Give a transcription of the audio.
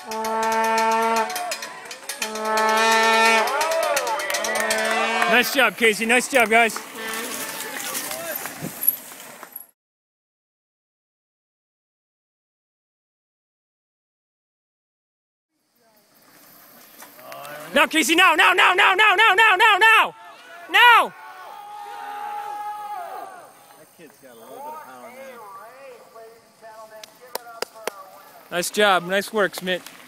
Nice job, Casey. Nice job, guys. Now, Casey, now! Now! Now! Now! Now! Now! Now! Now! Now! Now! That kid's got a little bit of power, man. Nice job. Nice work, Smith.